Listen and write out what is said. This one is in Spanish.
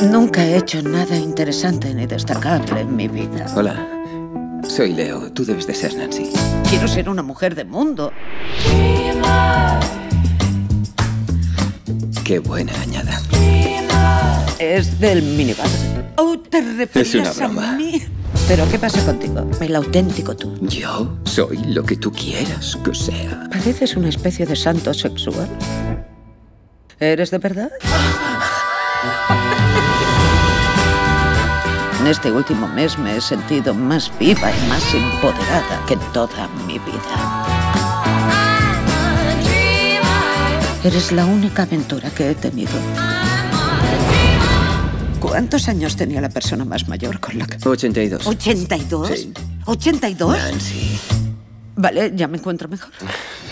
Nunca he hecho nada interesante ni destacable en mi vida. Hola, soy Leo. Tú debes de ser Nancy. Quiero ser una mujer de mundo. Qué buena añada. Es del minibar. Oh, ¿te referías Es una broma. a mí? ¿Pero qué pasa contigo? El auténtico tú. Yo soy lo que tú quieras que sea. Pareces una especie de santo sexual. ¿Eres de verdad? En este último mes me he sentido más viva y más empoderada que en toda mi vida. Eres la única aventura que he tenido. ¿Cuántos años tenía la persona más mayor con la que... 82. ¿82? Sí. ¿82? Nancy. Vale, ya me encuentro mejor.